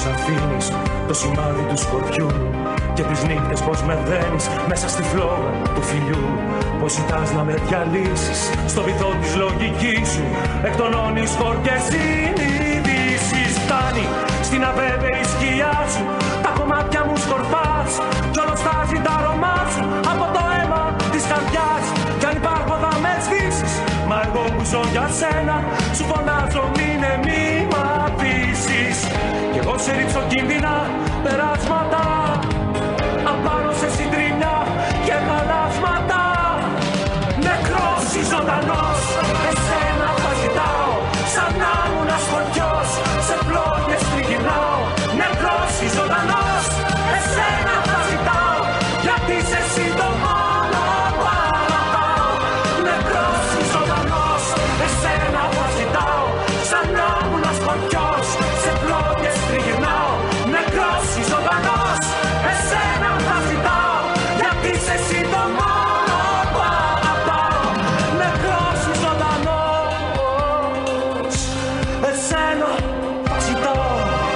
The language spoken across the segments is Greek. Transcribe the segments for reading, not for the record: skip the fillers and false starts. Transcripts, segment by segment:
πως αφήνεις το σημάδι του σκορπιού και τις νύχτες πως με δένεις μέσα στη φλόγα του φιλιού. Πως ζητάς να με διαλύσεις στο βυθό της λογικής σου, εκτονώνεις χορκές συνειδήσεις. Φτάνει στην αβέβαιη σκιά σου, τα κομμάτια μου σκορπάς κι όλο στάζει τα αρώμα σου από το αίμα της καρδιάς. Κι αν υπάρχω θα με σβήσεις, μα εγώ που ζω για σένα σου φωνάζω μείνε μη μ' αφήσεις. Κι εγώ σε ρίξω κίνδυνα περάσματα απάνω σε συντριμμιά και χαλάσματα. Νεκρός ή ζωντανός, εσένα θα ζητάω, σαν να ήμουν σκορπιός, σε πλόγες τριγυρνάω. Νεκρός ή ζωντανός, εσένα θα ζητάω, γιατί είσαι εσύ το μόνο που αγαπάω. Νεκρός ή ζωντανός, εσένα θα ζητάω, σαν να ήμουν σκορπιός, σε πλόγες τριγυρνάω. Νεκρός ή ζωντανός, εσένα θα ζητάω, γιατί είσαι εσύ το μόνο που αγαπάω. Νεκρός ή ζωντανός, εσένα θα ζητάω.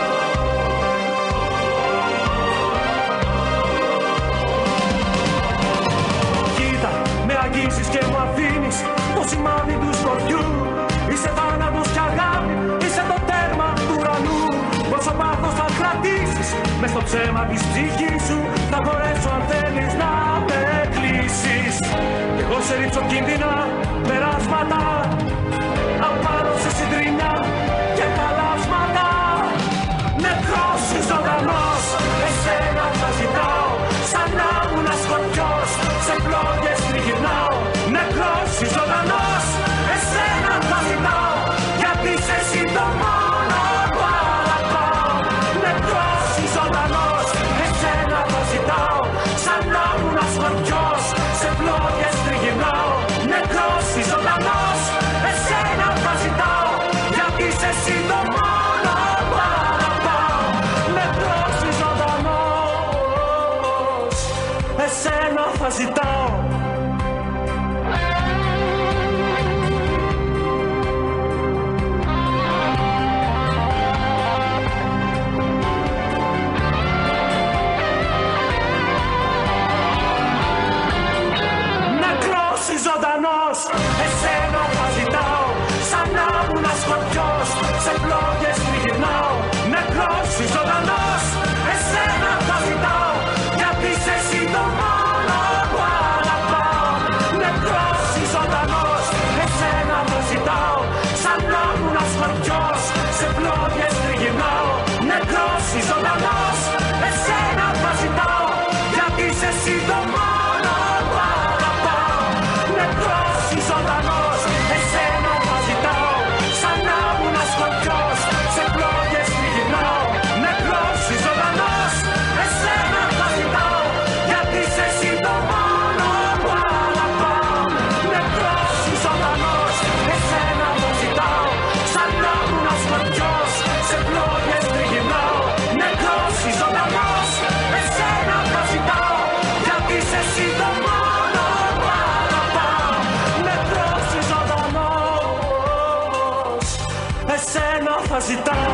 Κοίτα, με αγγίζεις και μου αφήνεις το σημάδι του σκορπιού. Είσαι θάνατος κι αγάπη, είσαι το τέρμα του ουρανού. Πόσο πάθος θα κρατήσεις μες στο ψέμα της ψυχής σου, θα μπορέσω αν θέλεις να με κλείσεις. Κι εγώ σε ρίξω κίνδυνα περάσματα απάνω σε συντριμμιά και χαλάσματα. Νεκρός ή ζωντανός, εσένα θα ζητάω, σαν να ήμουν σκορπιός, σε πλόγες τριγυρνάω. Νεκρός ή ζωντανός, εσένα θα ζητάω, γιατί είσαι εσύ το μόνο που αγαπάω. Νεκρός ή ζωντανός, εσένα θα ζητάω, σαν να ήμουν σκορπιός, σε πλόγες τριγυρνάω. Νεκρός ή ζωντανός, εσένα θα ζητάω, γιατί είσαι εσύ το μόνο που αγαπάω. Νεκρός ή ζωντανός, εσένα θα ζητάω. Ζωντανός, εσένα θα ζητάω, σαν να ήμουν σκορπιός, σε πλόγες τριγυρνάω. Νεκρός ή ζωντανός, εσένα θα ζητάω, γιατί είσαι εσύ το μόνο που αγαπάω. Νεκρός ή ζωντανός, εσένα θα ζητάω, σαν να ήμουν σκορπιός, σε πλόγες τριγυρνάω. Νεκρός ή ζωντανός, εσένα θα ζητάω, γιατί είσαι εσύ το μόνο που αγαπάω. Νεκρός ή ζωντανός, εσένα θα ζητάω, σαν να ήμουν σκορπιός, σε πλόγες τριγυρνάω. Νεκρός ή ζωντανός, εσένα θα ζητάω, γιατί είσαι εσύ το μόνο που αγαπάω. Νεκρός ή ζωντανός, εσένα θα ζητάω, σαν να ήμουν σκορπιός, σε πλόγες τριγυρνάω. Νεκρός ή ζωντανός, εσένα θα ζητάω, γιατί είσαι εσύ το μόνο που αγαπάω. Νεκρός ή ζωντανός, εσένα θα ζητάω.